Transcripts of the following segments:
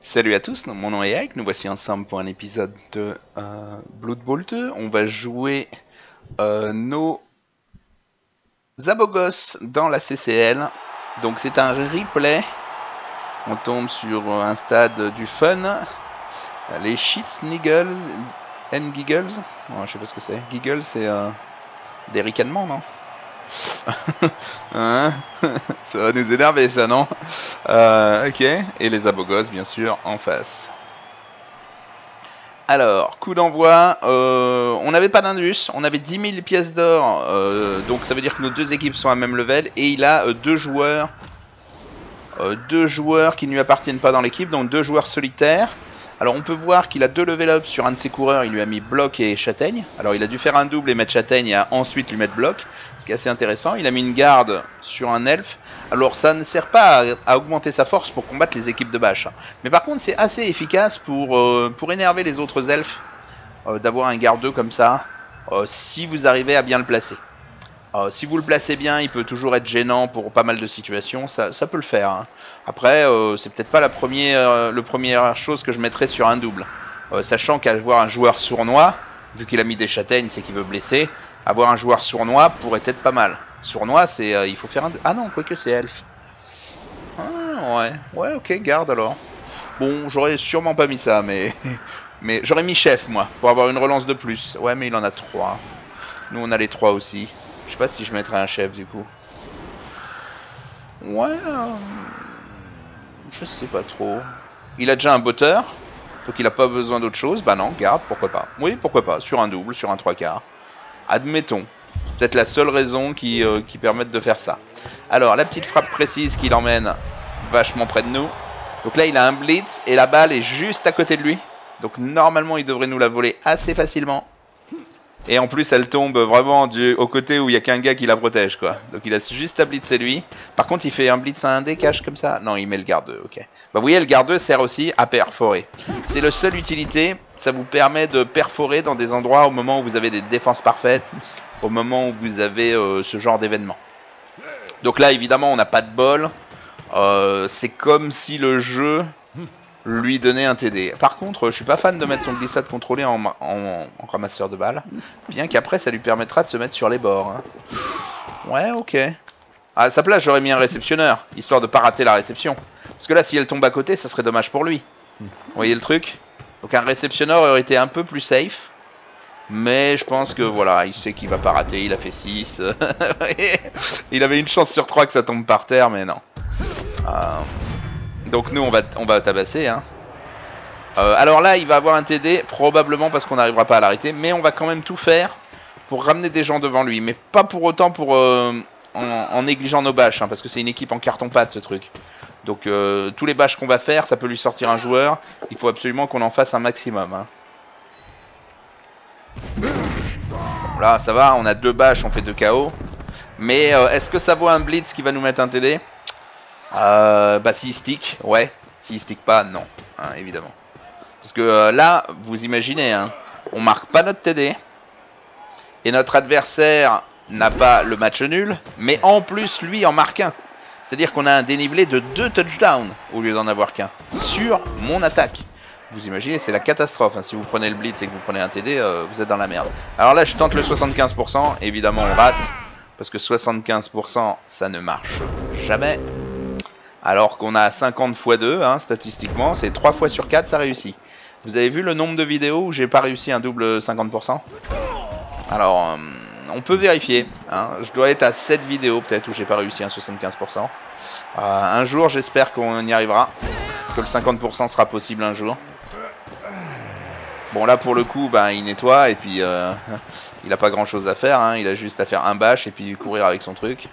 Salut à tous, mon nom est Eric, nous voici ensemble pour un épisode de Blood Bowl 2. On va jouer nos Zabogos dans la CCL. Donc c'est un replay. On tombe sur un stade du fun. Les Shits, Niggles and Giggles. Oh, je sais pas ce que c'est. Giggles, c'est des ricanements, non? Hein? Ça va nous énerver ça, non? Ok, et les Zabogos bien sûr en face. Alors, coup d'envoi, on n'avait pas d'indus, on avait 10 000 pièces d'or, donc ça veut dire que nos deux équipes sont à même level, et il a deux joueurs qui ne lui appartiennent pas dans l'équipe, donc deux joueurs solitaires. Alors on peut voir qu'il a deux level up sur un de ses coureurs, il lui a mis bloc et châtaigne. Alors il a dû faire un double et mettre châtaigne et ensuite lui mettre bloc, ce qui est assez intéressant. Il a mis une garde sur un elfe. Alors ça ne sert pas à augmenter sa force pour combattre les équipes de bâche. Mais par contre c'est assez efficace pour énerver les autres elfes d'avoir un garde 2 comme ça, si vous arrivez à bien le placer. Si vous le placez bien, il peut toujours être gênant pour pas mal de situations, ça peut le faire. Hein. Après, c'est peut-être pas la première chose que je mettrais sur un double. Sachant qu'avoir un joueur sournois, vu qu'il a mis des châtaignes, c'est qu'il veut blesser, avoir un joueur sournois pourrait être pas mal. Sournois, c'est il faut faire un... Ah non, quoique c'est elfe. Ah, ouais, ok, garde alors. Bon, j'aurais sûrement pas mis ça, mais... mais j'aurais mis chef, moi, pour avoir une relance de plus. Ouais, mais il en a 3. Nous, on a les 3 aussi. Je sais pas si je mettrais un chef du coup. Ouais, je sais pas trop. Il a déjà un botteur, donc il a pas besoin d'autre chose. Bah non, garde, pourquoi pas. Oui, pourquoi pas, sur un double, sur un 3/4. Admettons. C'est peut-être la seule raison qui permette de faire ça. Alors, la petite frappe précise qui l'emmène vachement près de nous. Donc là, il a un blitz et la balle est juste à côté de lui. Donc normalement, il devrait nous la voler assez facilement. Et en plus, elle tombe vraiment au côté où il n'y a qu'un gars qui la protège, quoi. Donc il a juste à blitzer lui. Par contre, il fait un blitz à un dé cache comme ça. Non, il met le garde 2, ok. Bah, vous voyez, le garde 2 sert aussi à perforer. C'est la seule utilité. Ça vous permet de perforer dans des endroits au moment où vous avez des défenses parfaites. Au moment où vous avez ce genre d'événement. Donc là, évidemment, on n'a pas de bol. C'est comme si le jeu... lui donner un TD. Par contre, je suis pas fan de mettre son glissade contrôlé en ramasseur de balles. Bien qu'après, ça lui permettra de se mettre sur les bords. Hein. Ouais, ok. À sa place, j'aurais mis un réceptionneur, histoire de pas rater la réception. Parce que là, si elle tombe à côté, ça serait dommage pour lui. Vous voyez le truc? Donc un réceptionneur aurait été un peu plus safe. Mais je pense que voilà, il sait qu'il va pas rater, il a fait 6. Il avait une chance sur 3 que ça tombe par terre, mais non. Donc nous on va tabasser hein. Alors là il va avoir un TD probablement parce qu'on n'arrivera pas à l'arrêter. Mais on va quand même tout faire pour ramener des gens devant lui. Mais pas pour autant en négligeant nos bâches hein, parce que c'est une équipe en carton-pâte ce truc. Donc tous les bâches qu'on va faire ça peut lui sortir un joueur. Il faut absolument qu'on en fasse un maximum hein. Bon, là ça va, on a 2 bâches, on fait 2 KO. Mais est-ce que ça vaut un blitz qui va nous mettre un TD? Bah s'il stick, ouais. S'il stick pas, non, hein, évidemment. Parce que là, vous imaginez, hein, on marque pas notre TD. Et notre adversaire n'a pas le match nul. Mais en plus, lui en marque un. C'est-à-dire qu'on a un dénivelé de 2 touchdowns au lieu d'en avoir qu'un. Sur mon attaque. Vous imaginez, c'est la catastrophe. Hein. Si vous prenez le blitz et que vous prenez un TD, vous êtes dans la merde. Alors là, je tente le 75%. Évidemment, on rate. Parce que 75%, ça ne marche jamais. Alors qu'on a 50 x 2, hein, statistiquement, c'est 3 fois sur 4, ça réussit. Vous avez vu le nombre de vidéos où j'ai pas réussi un double 50%? Alors, on peut vérifier. Hein. Je dois être à 7 vidéos peut-être où j'ai pas réussi un 75%. Un jour, j'espère qu'on y arrivera. Que le 50% sera possible un jour. Bon, là, pour le coup, ben, il nettoie et puis il a pas grand-chose à faire. Hein. Il a juste à faire un bash et puis courir avec son truc.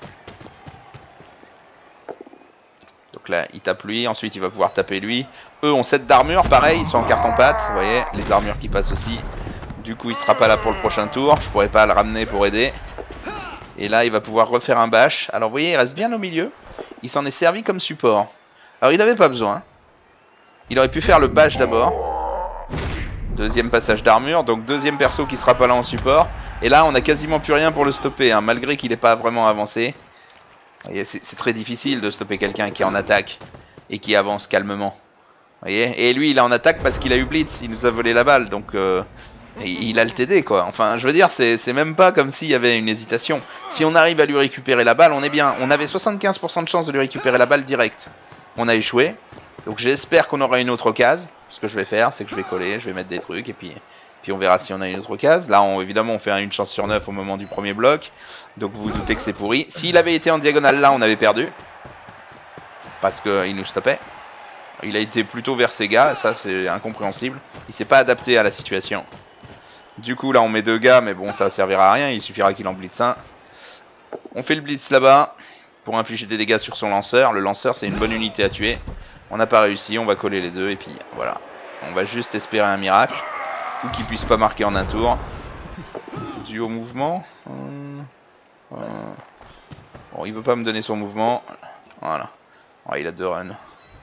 Donc là, il tape lui, ensuite il va pouvoir taper lui. Eux ont 7 d'armure, pareil, ils sont en carton-pâte. Vous voyez, les armures qui passent aussi. Du coup, il sera pas là pour le prochain tour. Je pourrais pas le ramener pour aider. Et là, il va pouvoir refaire un bash. Alors, vous voyez, il reste bien au milieu. Il s'en est servi comme support. Alors, il n'avait pas besoin. Il aurait pu faire le bash d'abord. Deuxième passage d'armure. Donc, deuxième perso qui sera pas là en support. Et là, on a quasiment plus rien pour le stopper, hein, malgré qu'il n'ait pas vraiment avancé. C'est très difficile de stopper quelqu'un qui est en attaque et qui avance calmement. voyez, et lui il est en attaque parce qu'il a eu Blitz, il nous a volé la balle, donc il a le TD quoi. Enfin je veux dire, c'est même pas comme s'il y avait une hésitation. Si on arrive à lui récupérer la balle, on est bien. On avait 75% de chance de lui récupérer la balle direct. On a échoué, donc j'espère qu'on aura une autre occasion. Ce que je vais faire, c'est que je vais coller, je vais mettre des trucs, et puis on verra si on a une autre occasion. Là évidemment on fait une chance sur 9 au moment du premier bloc, donc vous vous doutez que c'est pourri. S'il avait été en diagonale là, on avait perdu, parce qu'il nous stoppait. Il a été plutôt vers ses gars, ça c'est incompréhensible. Il s'est pas adapté à la situation. Du coup là on met 2 gars, mais bon ça servira à rien, il suffira qu'il en blitz un. On fait le blitz là-bas pour infliger des dégâts sur son lanceur. Le lanceur c'est une bonne unité à tuer. On n'a pas réussi, on va coller les deux et puis voilà. On va juste espérer un miracle. Ou qu'il puisse pas marquer en un tour. Dû au mouvement. Bon, il veut pas me donner son mouvement. Voilà. Oh, il a 2 runs.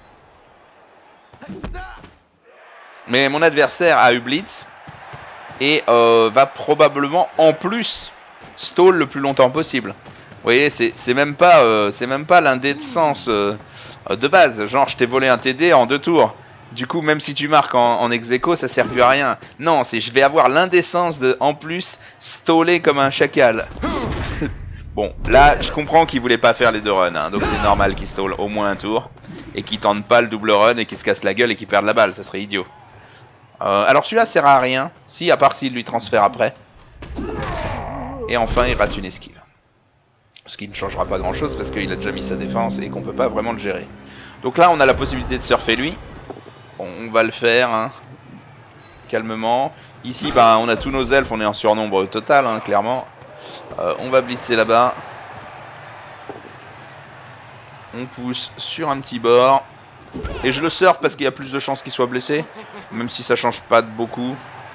Mais mon adversaire a eu blitz. Et va probablement en plus stall le plus longtemps possible. Vous voyez, c'est même pas l'indécence de base. Genre je t'ai volé un TD en 2 tours. Du coup même si tu marques en ex-aequo ça sert plus à rien. Non, c'est je vais avoir l'indécence de en plus staller comme un chacal. Bon là je comprends qu'il voulait pas faire les 2 runs hein, donc c'est normal qu'il stall au moins un tour. Et qu'il tente pas le double run et qu'il se casse la gueule et qu'il perde la balle, ça serait idiot. Alors celui-là sert à rien, si à part s'il lui transfère après. Et enfin il rate une esquive. Ce qui ne changera pas grand chose parce qu'il a déjà mis sa défense et qu'on peut pas vraiment le gérer. Donc là on a la possibilité de surfer lui. Bon, on va le faire hein, calmement. Ici bah, on a tous nos elfes, on est en surnombre total hein, clairement. On va blitzer là-bas. On pousse sur un petit bord. Et je le surf parce qu'il y a plus de chances qu'il soit blessé. Même si ça change pas de beaucoup.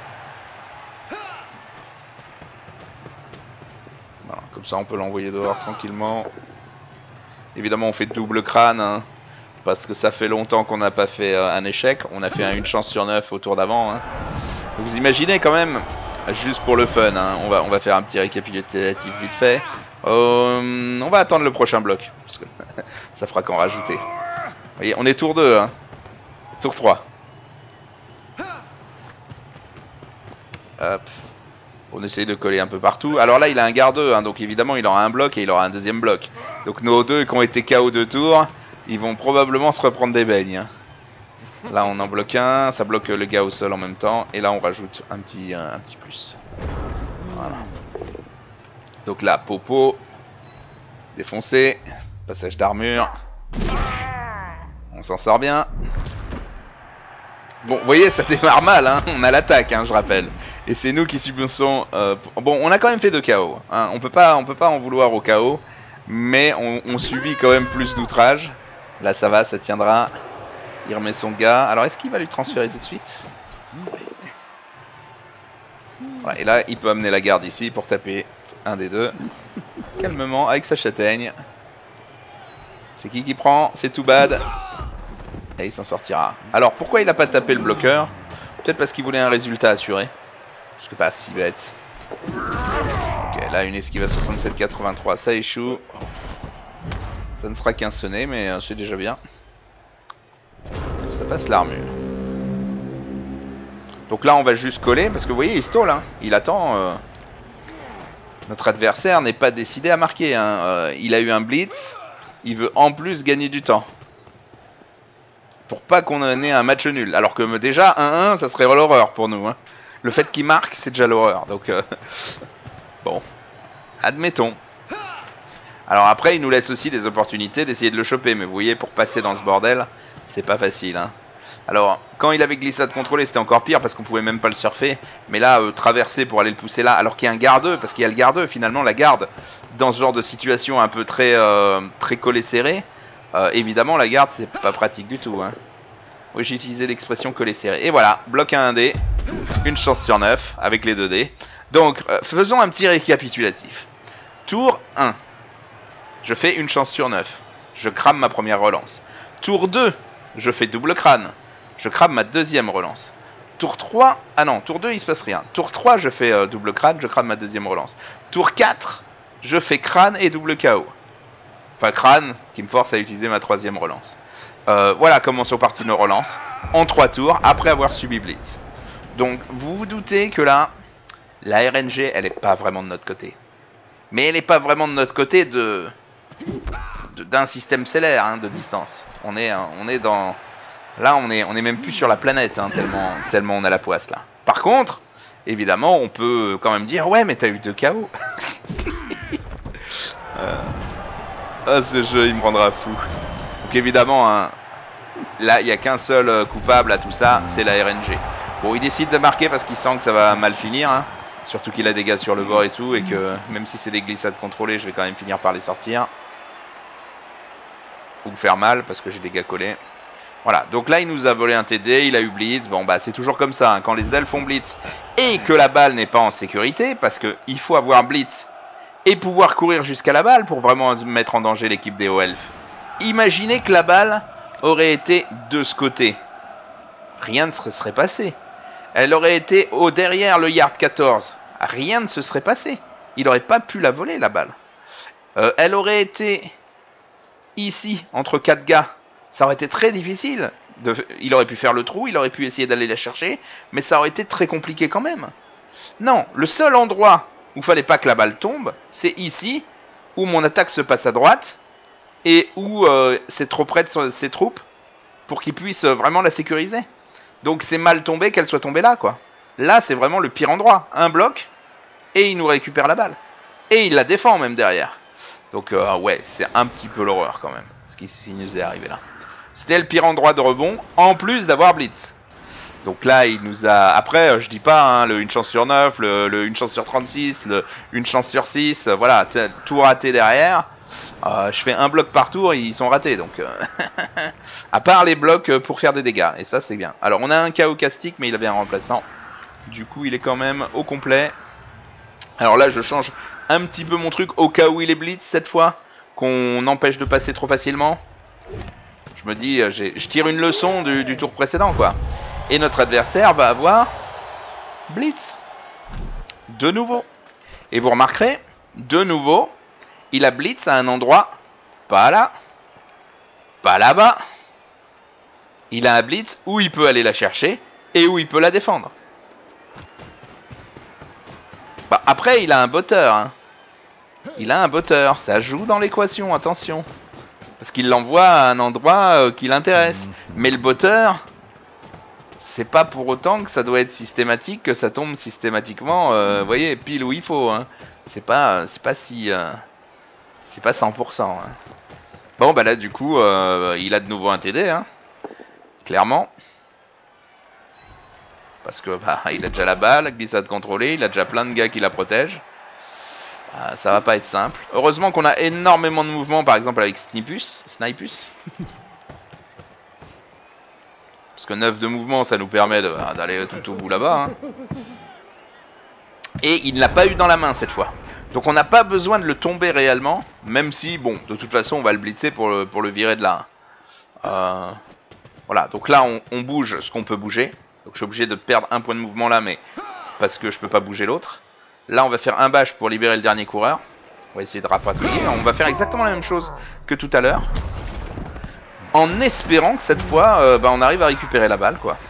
Voilà, comme ça on peut l'envoyer dehors tranquillement. Évidemment on fait double crâne hein, parce que ça fait longtemps qu'on n'a pas fait un échec. On a fait une chance sur 9 au tour d'avant hein. Vous imaginez quand même, juste pour le fun hein, on va faire un petit récapitulatif vite fait. On va attendre le prochain bloc parce que ça fera qu'en rajouter. Vous voyez, on est tour 2 hein. Tour 3. Hop. On essaye de coller un peu partout. Alors là il a un garde hein, donc évidemment il aura un bloc et il aura un deuxième bloc. Donc nos 2 qui ont été KO 2 tours, ils vont probablement se reprendre des beignes hein. Là on en bloque un, ça bloque le gars au sol en même temps. Et là on rajoute un petit plus. Voilà. Donc là, Popo, défoncé, passage d'armure. On s'en sort bien. Bon, vous voyez, ça démarre mal, hein. On a l'attaque, hein, je rappelle. Et c'est nous qui subissons... Bon, on a quand même fait 2 KO. Hein. On peut pas en vouloir au KO. Mais on subit quand même plus d'outrage. Là, ça va, ça tiendra. Il remet son gars. Alors, est-ce qu'il va lui transférer tout de suite? Voilà, et là, il peut amener la garde ici pour taper un des 2. Calmement, avec sa châtaigne. C'est qui prend? C'est Too Bad. Et il s'en sortira. Alors, pourquoi il n'a pas tapé le bloqueur? Peut-être parce qu'il voulait un résultat assuré. Parce que pas si bête. Ok, là, une esquive à 67,83. Ça échoue. Ça ne sera qu'un sonné, mais c'est déjà bien. Ça passe l'armure. Donc là on va juste coller parce que vous voyez il stall hein. Il attend notre adversaire n'est pas décidé à marquer hein. Il a eu un blitz. Il veut en plus gagner du temps pour pas qu'on ait un match nul. Alors que déjà 1-1 ça serait l'horreur pour nous hein. Le fait qu'il marque c'est déjà l'horreur. Donc bon, admettons. Alors après il nous laisse aussi des opportunités d'essayer de le choper. Mais vous voyez pour passer dans ce bordel c'est pas facile hein. Alors, quand il avait glissade contrôlée, c'était encore pire parce qu'on pouvait même pas le surfer. Mais là, traverser pour aller le pousser là, alors qu'il y a un gardeux, parce qu'il y a le gardeux, finalement, la garde, dans ce genre de situation un peu très collé serré, évidemment, la garde, c'est pas pratique du tout. Hein. Oui, j'ai utilisé l'expression collé serré. Et voilà, bloc à 1 dé, une chance sur 9, avec les 2 dés. Donc, faisons un petit récapitulatif. Tour 1, je fais une chance sur 9. Je crame ma première relance. Tour 2, je fais double crâne. Je crame ma deuxième relance. Tour 3, ah non, tour 2 il se passe rien. Tour 3 je fais double crâne, je crame ma deuxième relance. Tour 4, je fais crâne et double KO. Enfin crâne qui me force à utiliser ma troisième relance. Voilà comment sont parties nos relances. En 3 tours, après avoir subi Blitz. Donc, vous vous doutez que là, la RNG, elle est pas vraiment de notre côté. Mais elle n'est pas vraiment de notre côté d'un système stellaire hein, de distance. On est dans... Là, on est même plus sur la planète, hein, tellement on a la poisse là. Par contre, évidemment, on peut quand même dire, ouais, mais t'as eu 2 KO. Ah, ce jeu, il me rendra fou. Donc évidemment, hein, là, il n'y a qu'un seul coupable à tout ça, c'est la RNG. Bon, il décide de marquer parce qu'il sent que ça va mal finir, hein. Surtout qu'il a des gars sur le bord et tout, et que même si c'est des glissades contrôlées, je vais quand même finir par les sortir. Ou faire mal, parce que j'ai des gars collés. Voilà, donc là il nous a volé un TD, il a eu Blitz, bon bah c'est toujours comme ça, hein. Quand les elfes font Blitz et que la balle n'est pas en sécurité, parce qu'il faut avoir Blitz et pouvoir courir jusqu'à la balle pour vraiment mettre en danger l'équipe des hauts elfes. Imaginez que la balle aurait été de ce côté. Rien ne se serait passé. Elle aurait été derrière le yard 14. Rien ne se serait passé. Il n'aurait pas pu la voler la balle. Elle aurait été ici, entre 4 gars. Ça aurait été très difficile. Il aurait pu faire le trou, il aurait pu essayer d'aller la chercher, mais ça aurait été très compliqué quand même. Non, le seul endroit où il fallait pas que la balle tombe, c'est ici, où mon attaque se passe à droite, et où c'est trop près de ses troupes, pour qu'il puisse vraiment la sécuriser. Donc c'est mal tombé qu'elle soit tombée là, quoi. Là, c'est vraiment le pire endroit. Un bloc, et il nous récupère la balle. Et il la défend même derrière. Donc ouais, c'est un petit peu l'horreur quand même, ce qui nous est arrivé là. C'était le pire endroit de rebond, en plus d'avoir Blitz. Donc là, il nous a... Après, je dis pas, hein, le 1 chance sur 9, le 1 chance sur 36, le 1 chance sur 6, voilà, tout raté derrière. Je fais un bloc par tour, ils sont ratés, donc... à part les blocs pour faire des dégâts, et ça c'est bien. Alors, on a un KO castique, mais il avait un remplaçant. Du coup, il est quand même au complet. Alors là, je change un petit peu mon truc, au cas où il est Blitz, cette fois, qu'on empêche de passer trop facilement. Je me dis, je tire une leçon du tour précédent, quoi. Et notre adversaire va avoir Blitz. De nouveau. Et vous remarquerez, de nouveau, il a Blitz à un endroit, pas là, pas là-bas. Il a un Blitz où il peut aller la chercher et où il peut la défendre. Bah, après, il a un botteur. Hein. Il a un botteur. Ça joue dans l'équation, attention. Parce qu'il l'envoie à un endroit qui l'intéresse. Mais le botteur, c'est pas pour autant que ça doit être systématique, que ça tombe systématiquement, vous voyez, pile où il faut. Hein. C'est pas si... c'est pas 100%. Hein. Bon, bah là, du coup, il a de nouveau un TD, hein. Clairement. Parce que bah, il a déjà la balle, glissade contrôlée, il a déjà plein de gars qui la protègent. Ça va pas être simple. Heureusement qu'on a énormément de mouvements, par exemple avec Snipus. Parce que 9 de mouvement, ça nous permet d'aller tout au bout là-bas. Hein. Et il ne l'a pas eu dans la main cette fois. Donc on n'a pas besoin de le tomber réellement. Même si, bon, de toute façon, on va le blitzer pour le virer de là. Voilà, donc là, on bouge ce qu'on peut bouger. Donc je suis obligé de perdre un point de mouvement là, mais parce que je peux pas bouger l'autre. Là, on va faire un bash pour libérer le dernier coureur. On va essayer de rapatrier. On va faire exactement la même chose que tout à l'heure. En espérant que cette fois, on arrive à récupérer la balle, quoi.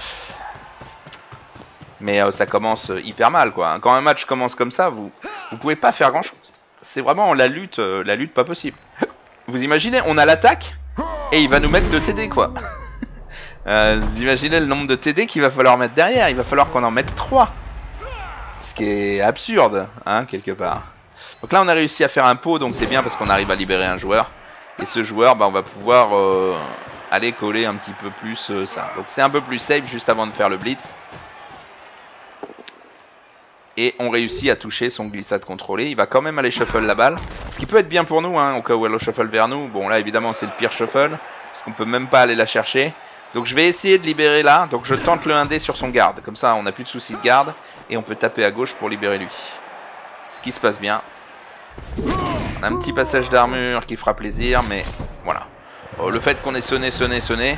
Mais ça commence hyper mal, quoi. Quand un match commence comme ça, vous pouvez pas faire grand-chose. C'est vraiment la lutte pas possible. Vous imaginez, on a l'attaque et il va nous mettre 2 TD, quoi. Vous imaginez le nombre de TD qu'il va falloir mettre derrière. Il va falloir qu'on en mette 3. Ce qui est absurde, hein, quelque part. Donc là, on a réussi à faire un pot, donc c'est bien parce qu'on arrive à libérer un joueur. Et ce joueur, on va pouvoir aller coller un petit peu plus ça. Donc c'est un peu plus safe juste avant de faire le blitz. Et on réussit à toucher son glissade contrôlée. Il va quand même aller shuffle la balle. Ce qui peut être bien pour nous, hein, au cas où elle shuffle vers nous. Bon, là, évidemment, c'est le pire shuffle. Parce qu'on peut même pas aller la chercher. Donc je vais essayer de libérer là. Donc je tente le 1D sur son garde. Comme ça, on n'a plus de soucis de garde. Et on peut taper à gauche pour libérer lui. Ce qui se passe bien. On a un petit passage d'armure qui fera plaisir. Mais voilà. Le fait qu'on ait sonné,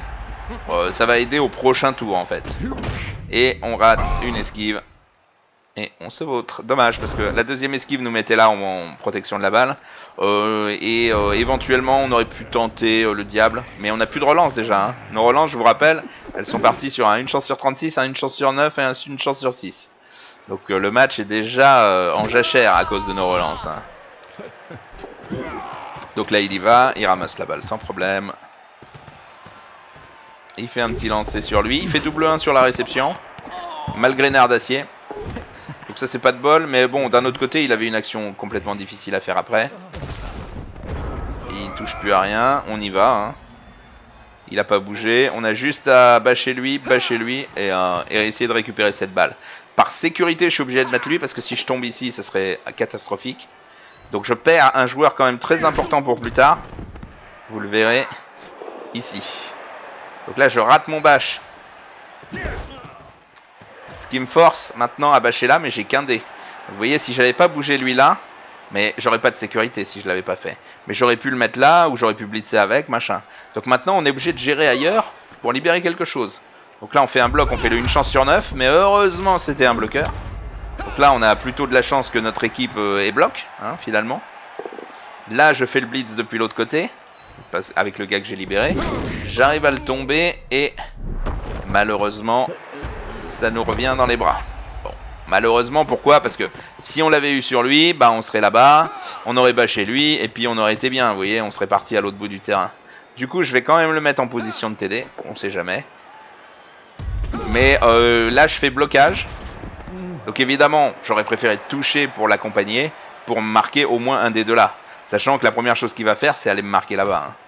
ça va aider au prochain tour, en fait. Et on rate une esquive. Et on se vautre. Dommage, parce que la deuxième esquive nous mettait là en protection de la balle. Éventuellement, on aurait pu tenter le diable. Mais on n'a plus de relance déjà. Hein. Nos relances, je vous rappelle, elles sont parties sur une chance sur 36, une chance sur 9 et une chance sur 6. Donc le match est déjà en jachère à cause de nos relances. Hein. Donc là, il y va. Il ramasse la balle sans problème. Il fait un petit lancer sur lui. Il fait double 1 sur la réception. Malgré nerf d'acier. Donc ça c'est pas de bol, mais bon, d'un autre côté il avait une action complètement difficile à faire après. Il touche plus à rien, on y va. Hein. Il a pas bougé, on a juste à bâcher lui et essayer de récupérer cette balle. Par sécurité je suis obligé de mettre lui parce que si je tombe ici ça serait catastrophique. Donc je perds un joueur quand même très important pour plus tard. Vous le verrez ici. Donc là je rate mon bâche. Ce qui me force maintenant à bâcher là, mais j'ai qu'un dé. Vous voyez, si j'avais pas bougé lui là, mais j'aurais pas de sécurité si je l'avais pas fait. Mais j'aurais pu le mettre là, ou j'aurais pu blitzer avec, machin. Donc maintenant, on est obligé de gérer ailleurs pour libérer quelque chose. Donc là, on fait un bloc, on fait le 1 chance sur 9, mais heureusement, c'était un bloqueur. Donc là, on a plutôt de la chance que notre équipe est bloc, hein, finalement. Là, je fais le blitz depuis l'autre côté, avec le gars que j'ai libéré. J'arrive à le tomber, et malheureusement... ça nous revient dans les bras. Bon, malheureusement, pourquoi? Parce que si on l'avait eu sur lui, bah on serait là-bas, on aurait bâché lui, et puis on aurait été bien, vous voyez, on serait parti à l'autre bout du terrain. Du coup, je vais quand même le mettre en position de TD, on sait jamais. Mais là, je fais blocage. Donc évidemment, j'aurais préféré toucher pour l'accompagner, pour me marquer au moins un des deux là. Sachant que la première chose qu'il va faire, c'est aller me marquer là-bas. Hein.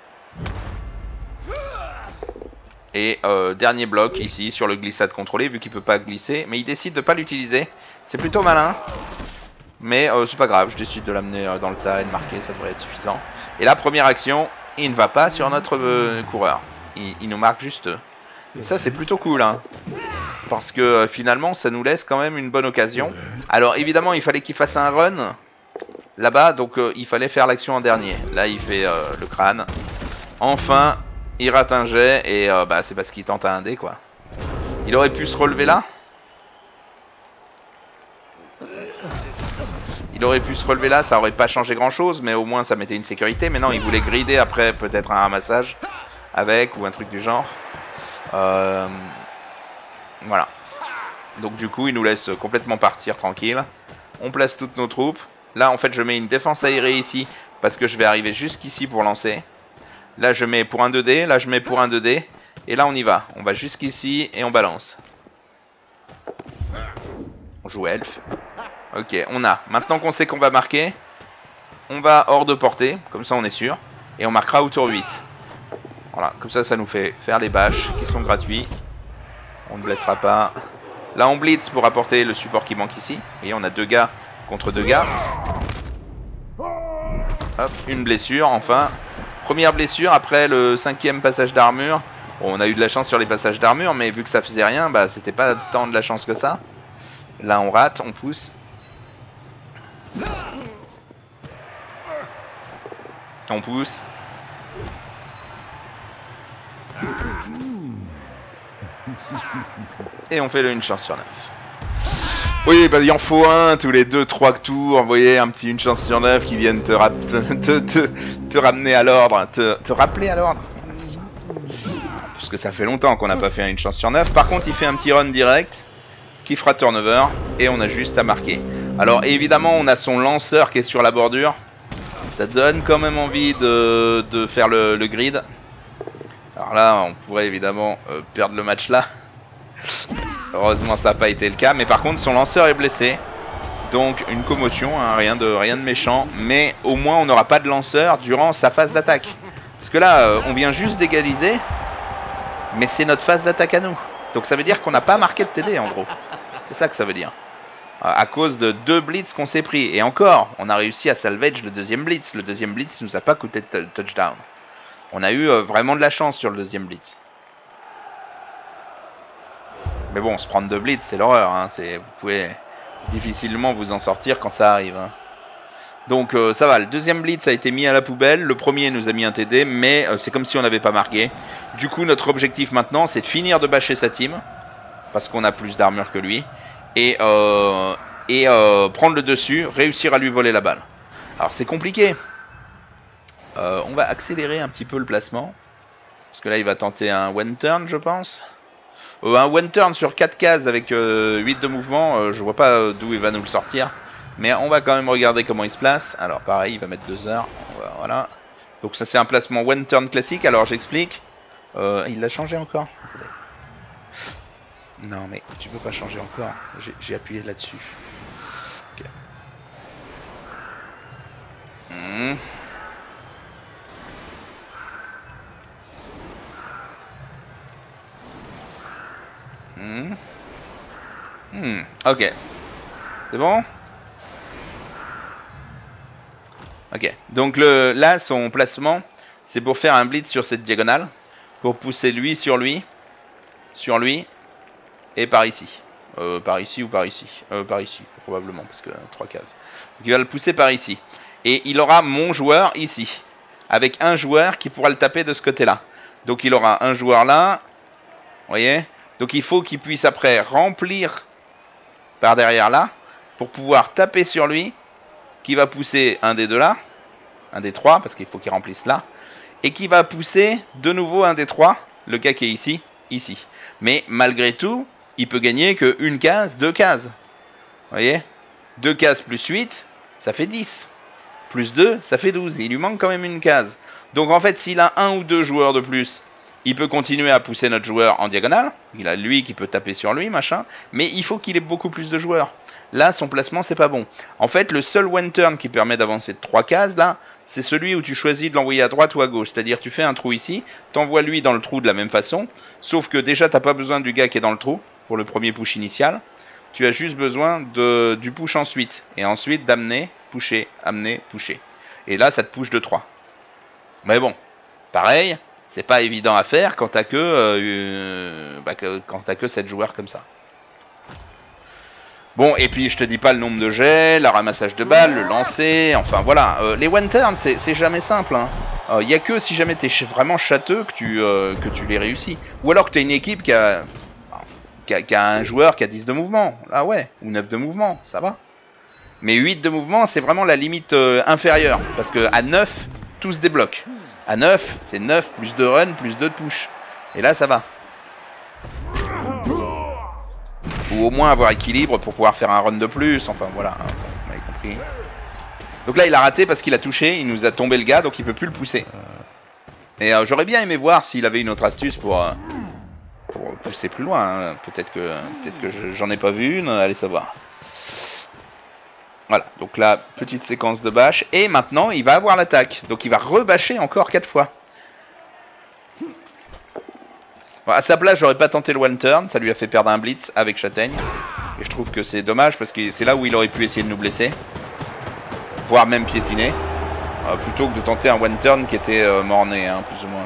Et dernier bloc ici sur le glissade contrôlé vu qu'il peut pas glisser. Mais il décide de pas l'utiliser. C'est plutôt malin. Mais c'est pas grave. Je décide de l'amener dans le tas et de marquer. Ça devrait être suffisant. Et la première action, il ne va pas sur notre coureur. Il nous marque juste. Et ça c'est plutôt cool. Hein, parce que finalement ça nous laisse quand même une bonne occasion. Alors évidemment il fallait qu'il fasse un run. Là-bas. Donc il fallait faire l'action en dernier. Là il fait le crâne. Enfin... il rate un jet et bah, c'est parce qu'il tente un dé quoi. Il aurait pu se relever là. Il aurait pu se relever là, ça aurait pas changé grand chose, mais au moins ça mettait une sécurité. Mais non, il voulait grider après peut-être un ramassage avec ou un truc du genre. Voilà. Donc du coup il nous laisse complètement partir tranquille. On place toutes nos troupes. Là en fait je mets une défense aérée ici parce que je vais arriver jusqu'ici pour lancer. Là je mets pour un 2D, là je mets pour un 2D. Et là on y va, on va jusqu'ici et on balance. On joue elfe. Ok, on a. Maintenant qu'on sait qu'on va marquer, on va hors de portée, comme ça on est sûr. Et on marquera au tour 8. Voilà, comme ça ça nous fait faire les bâches qui sont gratuits. On ne blessera pas. Là on blitz pour apporter le support qui manque ici. Et on a deux gars contre deux gars. Hop, une blessure enfin. Première blessure après le 5e passage d'armure. Bon, on a eu de la chance sur les passages d'armure, mais vu que ça faisait rien, bah c'était pas tant de la chance que ça. Là on rate, on pousse. On pousse. Et on fait le 1 chance sur 9. Oui, bah il en faut un tous les 2-3 tours, vous voyez, un petit 1 chance sur 9 qui viennent te ramener à l'ordre, te rappeler à l'ordre. Parce que ça fait longtemps qu'on n'a pas fait un 1 chance sur 9. Par contre, il fait un petit run direct, ce qui fera turnover, et on a juste à marquer. Alors évidemment, on a son lanceur qui est sur la bordure. Ça donne quand même envie de faire le grid. Alors là, on pourrait évidemment perdre le match là. Heureusement ça n'a pas été le cas, mais par contre son lanceur est blessé. Donc une commotion, hein, rien de méchant. Mais au moins on n'aura pas de lanceur durant sa phase d'attaque. Parce que là on vient juste d'égaliser. Mais c'est notre phase d'attaque à nous. Donc ça veut dire qu'on n'a pas marqué de TD en gros. C'est ça que ça veut dire. À cause de 2 blitz qu'on s'est pris. Et encore, on a réussi à salvage le deuxième blitz. Le deuxième blitz nous a pas coûté de touchdown. On a eu vraiment de la chance sur le deuxième blitz. Mais bon, se prendre 2 blitz, c'est l'horreur. Hein. Vous pouvez difficilement vous en sortir quand ça arrive. Hein. Donc ça va, le deuxième blitz a été mis à la poubelle. Le premier nous a mis un TD, mais c'est comme si on n'avait pas marqué. Du coup, notre objectif maintenant, c'est de finir de bâcher sa team. Parce qu'on a plus d'armure que lui. Et et prendre le dessus, réussir à lui voler la balle. Alors c'est compliqué. On va accélérer un petit peu le placement. Parce que là il va tenter un one turn je pense. Un one turn sur 4 cases avec 8 de mouvement, je vois pas d'où il va nous le sortir. Mais on va quand même regarder comment il se place. Alors pareil, il va mettre 2 heures. Voilà. Donc ça c'est un placement one turn classique. Alors j'explique. Il l'a changé encore. Attendez. Non mais tu peux pas changer encore. J'ai appuyé là-dessus. Ok. Ok. C'est bon? Ok. Donc là, son placement, c'est pour faire un blitz sur cette diagonale. Pour pousser lui, et par ici. Par ici ou par ici. Par ici, probablement, parce que 3 cases. Donc il va le pousser par ici. Et il aura mon joueur ici. Avec un joueur qui pourra le taper de ce côté-là. Donc il aura un joueur là. Vous voyez? Donc il faut qu'il puisse après remplir par derrière là. Pour pouvoir taper sur lui. Qui va pousser un des deux là. Un des trois, parce qu'il faut qu'il remplisse là. Et qui va pousser de nouveau un des trois. Le gars qui est ici. Ici. Mais malgré tout, il peut gagner que une case, 2 cases. Vous voyez? 2 cases plus 8, ça fait 10. Plus 2, ça fait 12. Il lui manque quand même une case. Donc en fait, s'il a 1 ou 2 joueurs de plus, il peut continuer à pousser notre joueur en diagonale. Il a lui qui peut taper sur lui, machin. Mais il faut qu'il ait beaucoup plus de joueurs. Là, son placement, c'est pas bon. En fait, le seul one turn qui permet d'avancer de 3 cases, là, c'est celui où tu choisis de l'envoyer à droite ou à gauche. C'est-à-dire, tu fais un trou ici, t'envoies lui dans le trou de la même façon. Sauf que déjà, t'as pas besoin du gars qui est dans le trou pour le premier push initial. Tu as juste besoin du push ensuite. Et ensuite, d'amener, pusher, amener, pusher. Et là, ça te push de 3. Mais bon, pareil, c'est pas évident à faire quand t'as que 7 joueurs comme ça. Bon, et puis je te dis pas le nombre de jets, le ramassage de balles, le lancer, enfin voilà. Les one turn, c'est jamais simple. Y a que si jamais t'es vraiment châteux que tu les réussis. Ou alors que t'as une équipe qui a un joueur qui a 10 de mouvement. Ah ouais, ou 9 de mouvement, ça va. Mais 8 de mouvement, c'est vraiment la limite inférieure. Parce que à 9, tout se débloque. À 9, c'est 9 plus 2 run plus 2 de push. Et là, ça va. Ou au moins avoir équilibre pour pouvoir faire un run de plus. Enfin voilà, vous m'avez compris. Donc là il a raté parce qu'il a touché, il nous a tombé le gars, donc il peut plus le pousser. Et j'aurais bien aimé voir s'il avait une autre astuce pour pousser plus loin. Hein. Peut-être que j'en ai pas vu une, allez savoir. Voilà, donc là, petite séquence de bâche. Et maintenant il va avoir l'attaque. Donc il va rebâcher encore 4 fois. Bon, à sa place, j'aurais pas tenté le one turn, ça lui a fait perdre un blitz avec Châtaigne. Et je trouve que c'est dommage parce que c'est là où il aurait pu essayer de nous blesser. Voire même piétiner. Plutôt que de tenter un one turn qui était mort-né, hein, plus ou moins.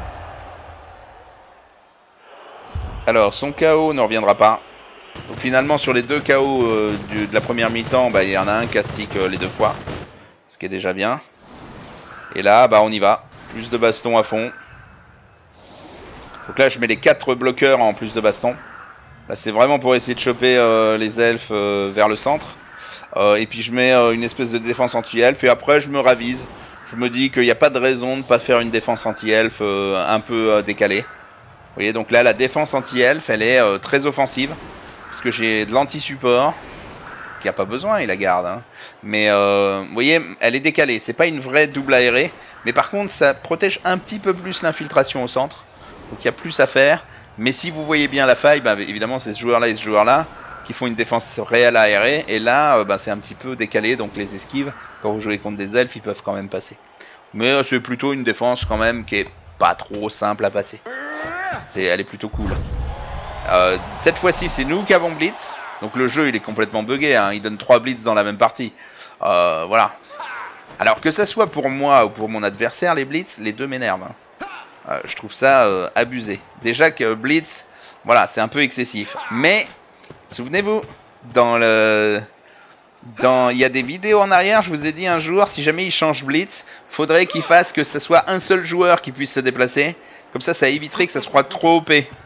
Alors, son KO ne reviendra pas. Donc finalement, sur les 2 KO de la première mi-temps, bah, il y en a un qui stick les 2 fois. Ce qui est déjà bien. Et là, bah, on y va. Plus de baston à fond. Donc là je mets les 4 bloqueurs en plus de baston. Là c'est vraiment pour essayer de choper les elfes vers le centre. Et puis je mets une espèce de défense anti-elfe. Et après je me ravise. Je me dis qu'il n'y a pas de raison de ne pas faire une défense anti-elfe un peu décalée. Vous voyez, donc là la défense anti-elfe elle est très offensive. Parce que j'ai de l'anti-support. Qui a pas besoin, il la garde. Hein. Mais vous voyez, elle est décalée. C'est pas une vraie double aérée. Mais par contre ça protège un petit peu plus l'infiltration au centre. Donc il y a plus à faire, mais si vous voyez bien la faille, bah, évidemment c'est ce joueur-là et ce joueur-là qui font une défense réelle aérée, et là bah, c'est un petit peu décalé, donc les esquives, quand vous jouez contre des elfes, ils peuvent quand même passer. Mais c'est plutôt une défense quand même qui est pas trop simple à passer. Elle est plutôt cool. Cette fois-ci c'est nous qui avons blitz, donc le jeu il est complètement buggé, hein. Il donne 3 blitz dans la même partie. Voilà. Alors que ça soit pour moi ou pour mon adversaire, les blitz, les deux m'énervent. Hein. Je trouve ça abusé. Déjà que blitz, voilà, c'est un peu excessif. Mais, souvenez-vous, il y a des vidéos en arrière, je vous ai dit un jour, si jamais il change blitz, faudrait qu'il fasse que ce soit un seul joueur qui puisse se déplacer. Comme ça éviterait que ça soit trop OP.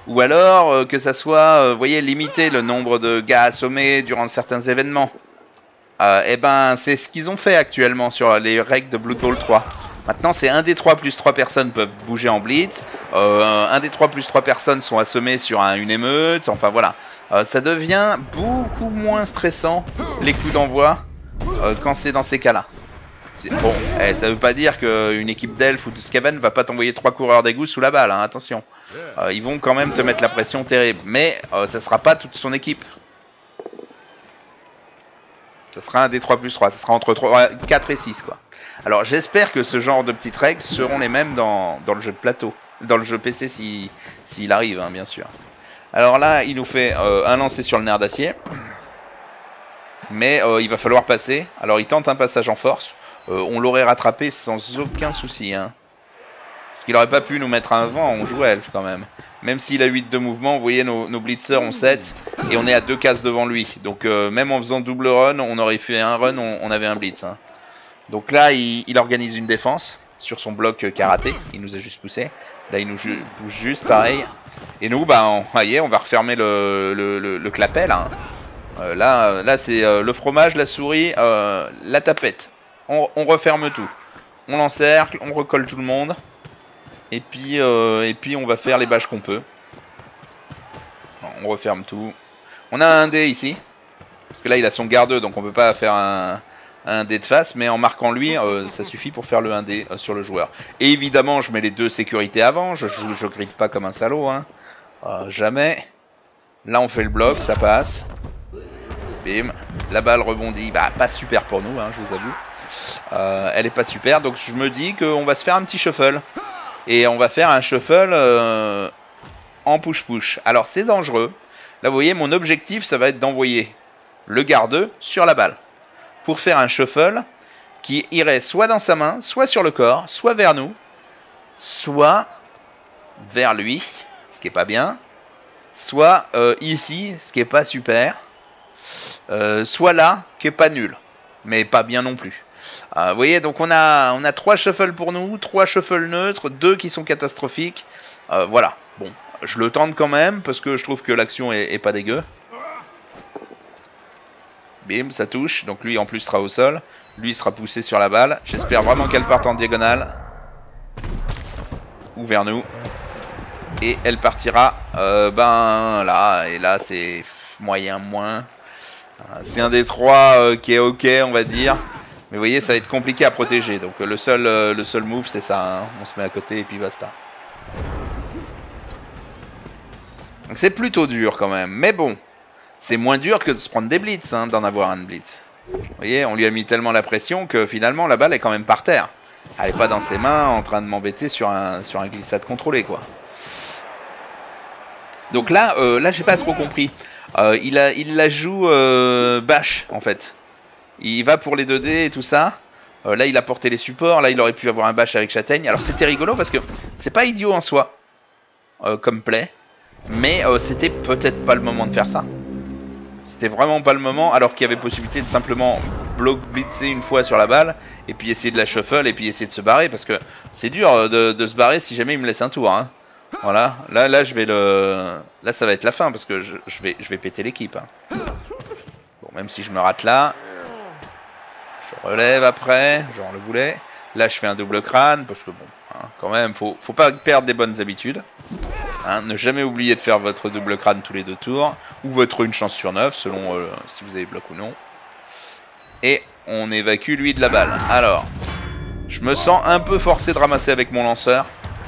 Ou alors que ça soit, vous voyez, limiter le nombre de gars assommés durant certains événements. Et ben c'est ce qu'ils ont fait actuellement sur les règles de Blood Bowl 3. Maintenant c'est 1 des 3 plus 3 personnes peuvent bouger en blitz, 1 des 3 plus 3 personnes sont assommées sur une émeute, enfin voilà. Ça devient beaucoup moins stressant les coups d'envoi quand c'est dans ces cas-là. Bon, ça veut pas dire qu'une équipe d'elfes ou de Skaven va pas t'envoyer 3 coureurs d'égout sous la balle, hein, attention. Ils vont quand même te mettre la pression terrible, mais ça sera pas toute son équipe. Ça sera un des 3 plus 3, ça sera entre 4 et 6 quoi. Alors j'espère que ce genre de petites règles seront les mêmes dans le jeu de plateau. Dans le jeu PC s'il arrive, hein, bien sûr. Alors là, il nous fait un lancer sur le nerf d'acier. Mais il va falloir passer. Alors il tente un passage en force. On l'aurait rattrapé sans aucun souci. Hein. Parce qu'il aurait pas pu nous mettre un vent, on joue elfe quand même. Même s'il a 8 de mouvement, vous voyez, nos blitzers ont 7. Et on est à 2 cases devant lui. Donc même en faisant double run, on aurait fait un run, on avait un blitz. Hein. Donc là, il organise une défense sur son bloc karaté. Il nous a juste poussé. Là, il nous pousse juste, pareil. Et nous, bah, on va refermer le clapet, là. Là c'est le fromage, la souris, la tapette. On referme tout. On l'encercle, on recolle tout le monde. Et puis on va faire les bâches qu'on peut. On referme tout. On a un dé ici. Parce que là, il a son gardeux, donc on peut pas faire un dé de face. Mais en marquant lui, ça suffit pour faire le 1 dé sur le joueur. Et évidemment, je mets les 2 sécurités avant. Je grille pas comme un salaud. Hein. Jamais. Là, on fait le bloc, ça passe. Bim. La balle rebondit. Bah, pas super pour nous, hein, je vous avoue. Elle est pas super. Donc, je me dis qu'on va se faire un petit shuffle. Et on va faire un shuffle en push-push. Alors, c'est dangereux. Là, vous voyez, mon objectif, ça va être d'envoyer le gardeux sur la balle. Pour faire un shuffle qui irait soit dans sa main, soit sur le corps, soit vers nous, soit vers lui, ce qui est pas bien, soit ici, ce qui est pas super, soit là, qui est pas nul, mais pas bien non plus. Vous voyez, donc on a 3 shuffles pour nous, 3 shuffles neutres, 2 qui sont catastrophiques. Voilà, bon, je le tente quand même, parce que je trouve que l'action est pas dégueu. Bim, ça touche, donc lui en plus sera au sol. Lui sera poussé sur la balle. J'espère vraiment qu'elle parte en diagonale. Ou vers nous. Et elle partira, ben là, et là c'est moyen moins. C'est un des 3 qui est ok, on va dire. Mais vous voyez, ça va être compliqué à protéger. Donc le seul move, c'est ça. Hein. On se met à côté et puis basta. Donc c'est plutôt dur quand même. Mais bon, c'est moins dur que de se prendre des blitz, hein, d'en avoir un de blitz. Vous voyez, on lui a mis tellement la pression que finalement la balle est quand même par terre. Elle est pas dans ses mains en train de m'embêter sur un glissade contrôlé, quoi. Donc là j'ai pas trop compris. Il la joue bash en fait. Il va pour les 2D et tout ça. Là il a porté les supports. Là il aurait pu avoir un bash avec châtaigne. Alors c'était rigolo parce que c'est pas idiot en soi comme play. Mais c'était peut-être pas le moment de faire ça. C'était vraiment pas le moment, alors qu'il y avait possibilité de simplement bloc blitzer une fois sur la balle, et puis essayer de la shuffle, et puis essayer de se barrer, parce que c'est dur de se barrer si jamais il me laisse un tour. Hein. Voilà, là je vais le... Là ça va être la fin, parce que je vais péter l'équipe. Hein. Bon, même si je me rate là, je relève après, genre le boulet. Là je fais un double crâne, parce que bon, hein, quand même, faut pas perdre des bonnes habitudes. Hein, ne jamais oublier de faire votre double crâne tous les 2 tours, ou votre 1 chance sur 9, selon si vous avez bloc ou non. Et on évacue lui de la balle. Alors, je me sens un peu forcé de ramasser avec mon lanceur.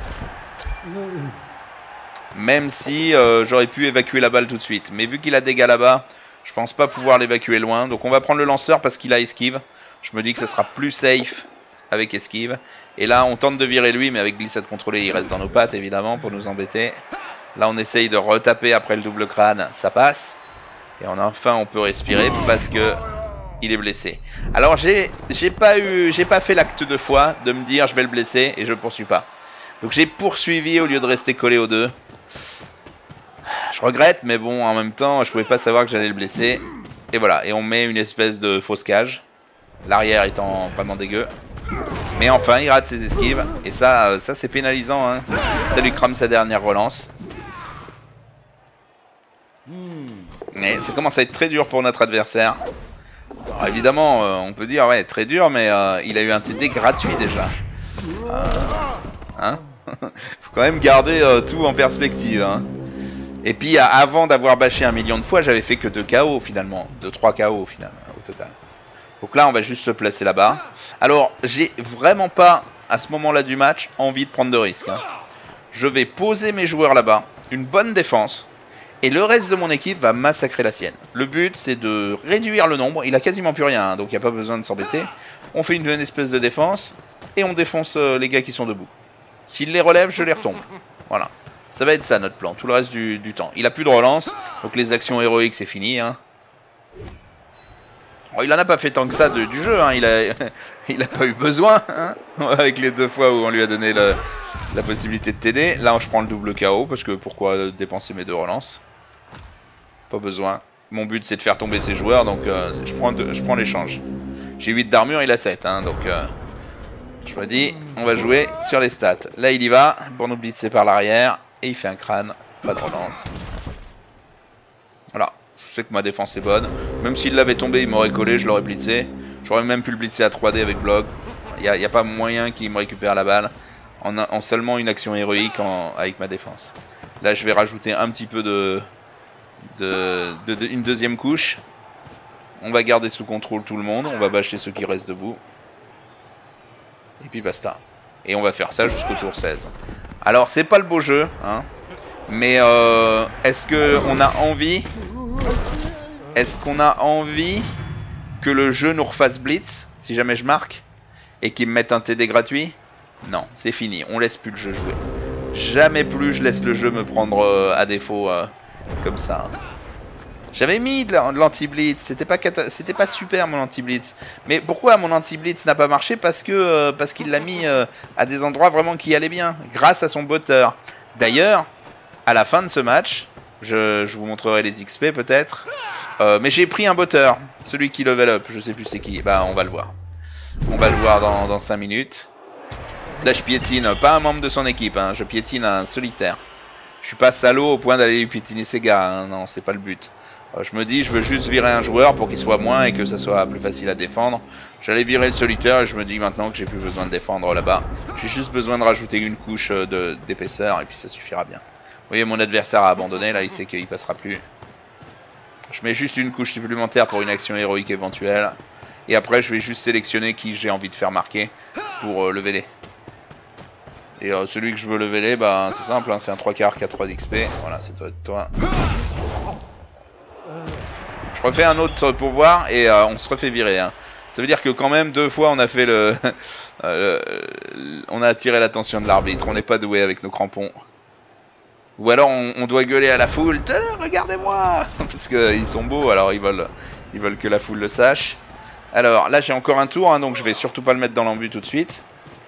Même si j'aurais pu évacuer la balle tout de suite. Mais vu qu'il a dégâts là-bas, je pense pas pouvoir l'évacuer loin. Donc on va prendre le lanceur parce qu'il a esquive. Je me dis que ça sera plus safe avec esquive. Et là on tente de virer lui, mais avec glissade contrôlée il reste dans nos pattes évidemment pour nous embêter. Là on essaye de retaper après le double crâne, ça passe. Et enfin on peut respirer parce que il est blessé. Alors j'ai pas fait l'acte 2 fois de me dire je vais le blesser et je poursuis pas. Donc j'ai poursuivi au lieu de rester collé aux 2. Je regrette, mais bon en même temps je pouvais pas savoir que j'allais le blesser. Et voilà, et on met une espèce de fausse cage. L'arrière étant vraiment dégueu. Mais enfin, il rate ses esquives. Et ça c'est pénalisant. Hein. Ça lui crame sa dernière relance. Mais ça commence à être très dur pour notre adversaire. Alors, évidemment, on peut dire, ouais, très dur, mais il a eu un TD gratuit déjà. Hein. Faut quand même garder tout en perspective. Hein. Et puis, avant d'avoir bâché 1 million de fois, j'avais fait que 2 KO finalement. 2-3 KO finalement, au total. Donc là, on va juste se placer là-bas. Alors, j'ai vraiment pas, à ce moment-là du match, envie de prendre de risques. Hein. Je vais poser mes joueurs là-bas. Une bonne défense. Et le reste de mon équipe va massacrer la sienne. Le but, c'est de réduire le nombre. Il a quasiment plus rien, hein, donc il n'y a pas besoin de s'embêter. On fait une espèce de défense. Et on défonce les gars qui sont debout. S'il les relève, je les retombe. Voilà. Ça va être ça notre plan, tout le reste du temps. Il a plus de relance, donc les actions héroïques, c'est fini. Hein. Oh, il en a pas fait tant que ça du jeu. Hein. Il a pas eu besoin. Hein, avec les 2 fois où on lui a donné la possibilité de t'aider. Là, je prends le double KO, parce que pourquoi dépenser mes 2 relances? Pas besoin. Mon but, c'est de faire tomber ses joueurs, donc je prends l'échange. J'ai 8 d'armure, il a 7, hein, donc je me dis, on va jouer sur les stats. Là, il y va, pour nous blitzer par l'arrière, et il fait un crâne, pas de relance. Voilà, je sais que ma défense est bonne. Même s'il l'avait tombé, il m'aurait collé, je l'aurais blitzé. J'aurais même pu le blitzer à 3D avec bloc. Il n'y a pas moyen qu'il me récupère la balle en seulement une action héroïque avec ma défense. Là, je vais rajouter un petit peu une deuxième couche. On va garder sous contrôle tout le monde. On va bâcher ceux qui restent debout. Et puis basta. Et on va faire ça jusqu'au tour 16. Alors c'est pas le beau jeu, hein. Mais est-ce qu'on a envie que le jeu nous refasse blitz si jamais je marque et qu'il me mette un TD gratuit? Non, c'est fini. On laisse plus le jeu jouer. Jamais plus je laisse le jeu me prendre à défaut comme ça. Hein. J'avais mis de l'anti-blitz, c'était pas super mon anti-blitz. Mais pourquoi mon anti-blitz n'a pas marché? Parce qu'il l'a mis à des endroits vraiment qui allaient bien, grâce à son botteur. D'ailleurs, à la fin de ce match, je vous montrerai les XP peut-être, mais j'ai pris un botteur, celui qui level up, je sais plus c'est qui, bah on va le voir. On va le voir dans 5 minutes. Là je piétine, pas un membre de son équipe, hein, je piétine un solitaire. Je suis pas salaud au point d'aller lui piétiner ses gars, hein, non c'est pas le but. Je me dis, je veux juste virer un joueur pour qu'il soit moins et que ça soit plus facile à défendre. J'allais virer le solitaire et je me dis maintenant que j'ai plus besoin de défendre là-bas. J'ai juste besoin de rajouter une couche d'épaisseur et puis ça suffira bien. Vous voyez, mon adversaire a abandonné, là il sait qu'il passera plus. Je mets juste une couche supplémentaire pour une action héroïque éventuelle. Et après, je vais juste sélectionner qui j'ai envie de faire marquer pour lever les. Et celui que je veux lever, bah, c'est simple, hein, c'est un 3/4 qui a 3 d'XP. Voilà, c'est toi. Je refais un autre pour voir et on se refait virer. Hein. Ça veut dire que quand même 2 fois on a fait on a attiré l'attention de l'arbitre. On n'est pas doué avec nos crampons. Ou alors on doit gueuler à la foule. Regardez-moi. Parce qu'ils sont beaux, alors ils veulent que la foule le sache. Alors là j'ai encore un tour, hein, donc je vais surtout pas le mettre dans l'embu tout de suite.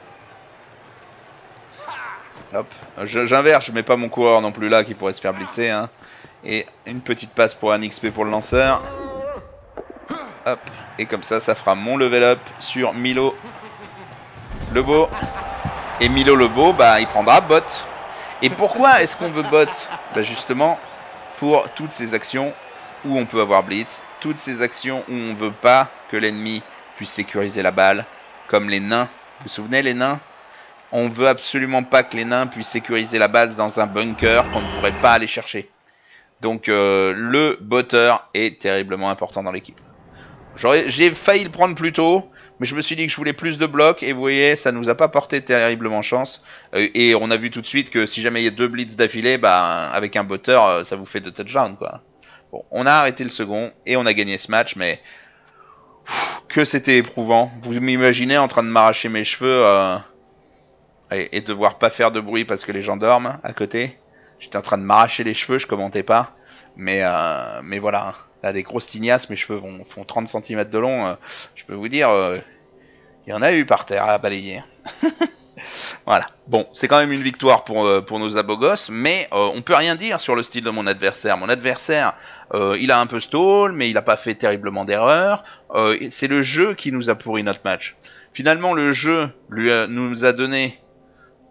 Hop, j'inverse, je mets pas mon coureur non plus là qui pourrait se faire blitzer. Hein. Et une petite passe pour un XP pour le lanceur. Hop, et comme ça, ça fera mon level up sur Milo le beau. Et Milo le beau, bah il prendra bot. Et pourquoi est-ce qu'on veut bot? Bah justement, pour toutes ces actions où on peut avoir blitz, toutes ces actions où on veut pas que l'ennemi puisse sécuriser la balle, comme les nains. Vous vous souvenez les nains? On veut absolument pas que les nains puissent sécuriser la balle dans un bunker qu'on ne pourrait pas aller chercher. Donc le botteur est terriblement important dans l'équipe. J'ai failli le prendre plus tôt, mais je me suis dit que je voulais plus de blocs, et vous voyez, ça nous a pas porté terriblement chance. Et on a vu tout de suite que si jamais il y a 2 blitz d'affilée, bah, avec un botteur, ça vous fait 2 touchdowns, quoi. Bon, on a arrêté le second, et on a gagné ce match, mais que c'était éprouvant. Vous m'imaginez en train de m'arracher mes cheveux et devoir pas faire de bruit parce que les gens dorment à côté. J'étais en train de m'arracher les cheveux, je commentais pas. Mais voilà, là des grosses tignasses, mes cheveux font 30 cm de long. Je peux vous dire, il y en a eu par terre à balayer. Voilà, bon, c'est quand même une victoire pour nos abogos, mais on peut rien dire sur le style de mon adversaire. Mon adversaire, il a un peu stall, mais il n'a pas fait terriblement d'erreurs. C'est le jeu qui nous a pourri notre match. Finalement, le jeu nous a donné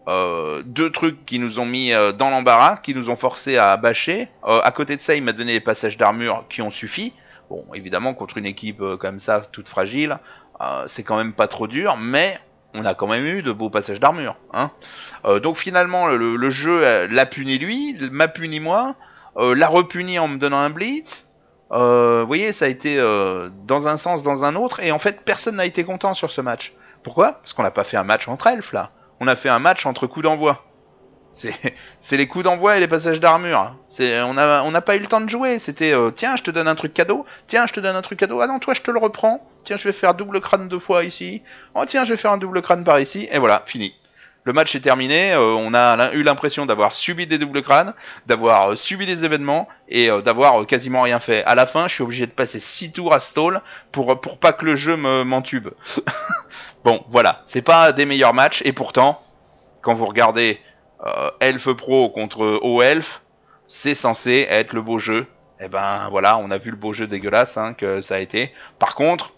deux trucs qui nous ont mis dans l'embarras, qui nous ont forcé à bâcher. À côté de ça, il m'a donné les passages d'armure qui ont suffi. Bon, évidemment, contre une équipe comme ça, toute fragile, c'est quand même pas trop dur, mais on a quand même eu de beaux passages d'armure. Hein. Donc finalement, le jeu l'a puni lui, m'a puni moi, l'a repuni en me donnant un blitz. Vous voyez, ça a été dans un sens, dans un autre, et en fait, personne n'a été content sur ce match. Pourquoi? Parce qu'on n'a pas fait un match entre elfes, là. On a fait un match entre coups d'envoi. C'est les coups d'envoi et les passages d'armure. On n'a pas eu le temps de jouer. C'était tiens, je te donne un truc cadeau. Tiens, je te donne un truc cadeau. Ah non, toi, je te le reprends. Tiens, je vais faire double crâne 2 fois ici. Oh tiens, je vais faire un double crâne par ici. Et voilà, fini. Le match est terminé. On a eu l'impression d'avoir subi des doubles crânes, d'avoir subi des événements et d'avoir quasiment rien fait. À la fin, je suis obligé de passer 6 tours à stall pour pas que le jeu m'entube. Bon, voilà. C'est pas des meilleurs matchs. Et pourtant, quand vous regardez Elf Pro contre O-Elf, c'est censé être le beau jeu. Et ben voilà, on a vu le beau jeu dégueulasse hein, que ça a été. Par contre,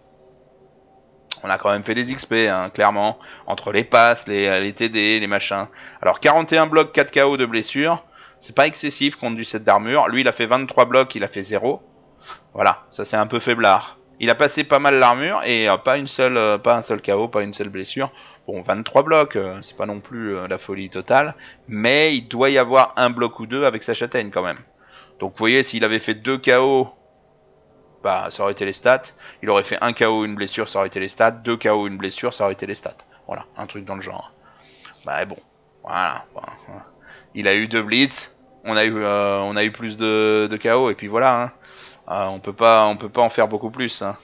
on a quand même fait des XP, hein, clairement, entre les passes, les TD, les machins. Alors 41 blocs, 4 KO de blessure, c'est pas excessif contre du set d'armure. Lui, il a fait 23 blocs, il a fait 0. Voilà, ça c'est un peu faiblard. Il a passé pas mal l'armure et pas un seul KO, pas une seule blessure. Bon, 23 blocs, c'est pas non plus la folie totale, mais il doit y avoir un bloc ou deux avec sa châtaigne quand même. Donc vous voyez, s'il avait fait 2 KO, bah ça aurait été les stats. Il aurait fait 1 KO, une blessure, ça aurait été les stats. 2 KO, une blessure, ça aurait été les stats. Voilà, un truc dans le genre. Bah bon, voilà. Il a eu 2 blitz, on a eu plus de KO et puis voilà. Hein. On peut pas en faire beaucoup plus. Hein.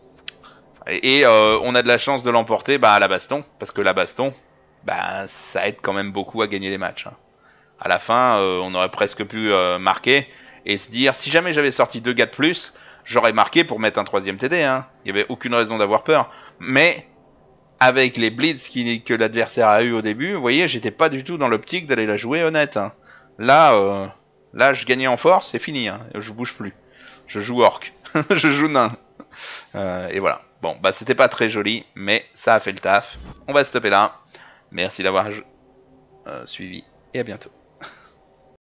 Et on a de la chance de l'emporter à la baston, parce que la baston, ça aide quand même beaucoup à gagner les matchs. Hein. À la fin, on aurait presque pu marquer et se dire, si jamais j'avais sorti 2 gars de plus, j'aurais marqué pour mettre un 3ème TD. Hein. Il n'y avait aucune raison d'avoir peur. Mais avec les blitz que l'adversaire a eu au début, vous voyez, j'étais pas du tout dans l'optique d'aller la jouer honnête. Hein. Là, je gagnais en force, c'est fini. Hein. Je bouge plus. Je joue orc. Je joue nain. Et voilà. Bon, c'était pas très joli, mais ça a fait le taf. On va stopper là. Merci d'avoir suivi et à bientôt.